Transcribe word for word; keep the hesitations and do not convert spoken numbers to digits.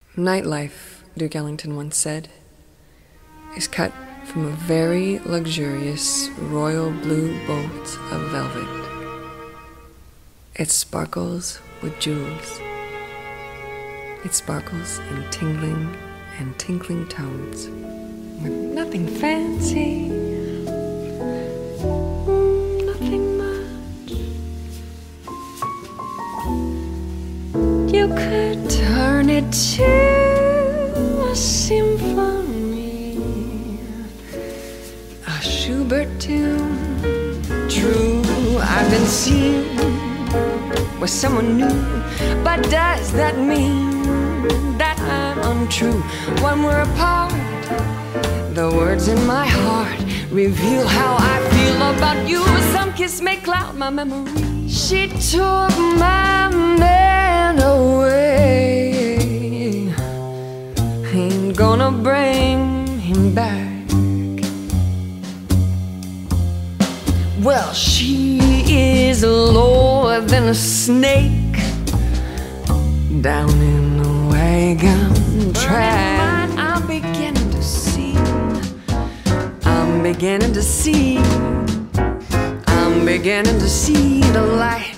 Nightlife, Duke Ellington once said, is cut from a very luxurious royal blue bolt of velvet. It sparkles with jewels. It sparkles in tingling and tinkling tones, with nothing fancy, nothing much. You could turn it to a symphony, a Schubert tune. True, I've been seen with someone new, but does that mean that I'm untrue? When we're apart, the words in my heart reveal how I feel about you. Some kiss may cloud my memory. She took my man away, ain't gonna bring him back. Well, she is lower than a snake down in the wagon track. I'm beginning to see, I'm beginning to see, I'm beginning to see the light